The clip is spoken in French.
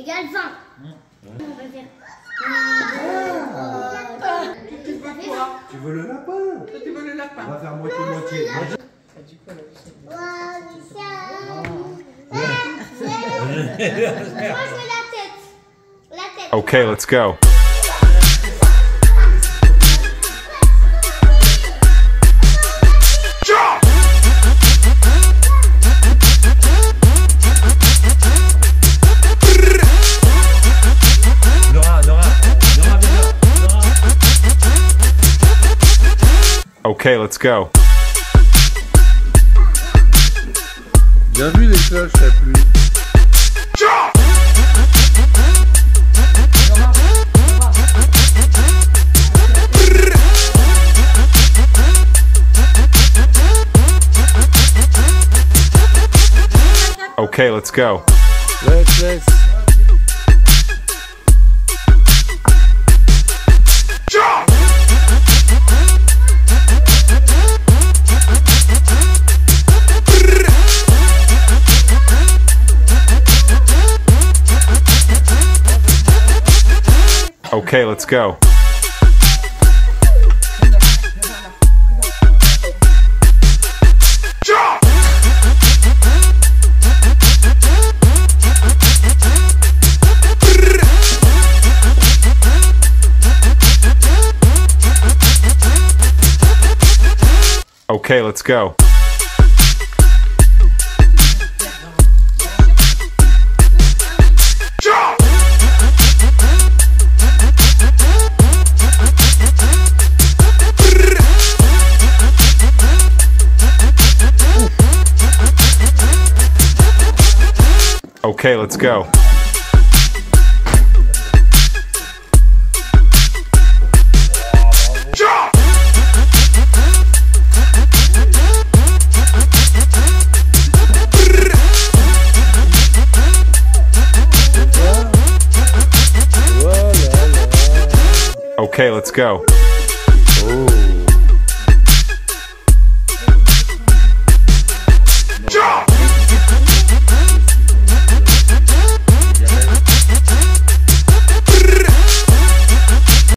égale 20. On va faire 1, 2, 3. Tu veux le lapin? Tu veux le lapin? On va faire moitié-moitié. Moi, je veux la tête. La tête. Okay, let's go. Okay, let's go. Bien vu les cloches, la pluie. Okay, let's go. Let's. Okay, let's go. Okay, let's go. Okay, let's go. Okay, let's go. Oh.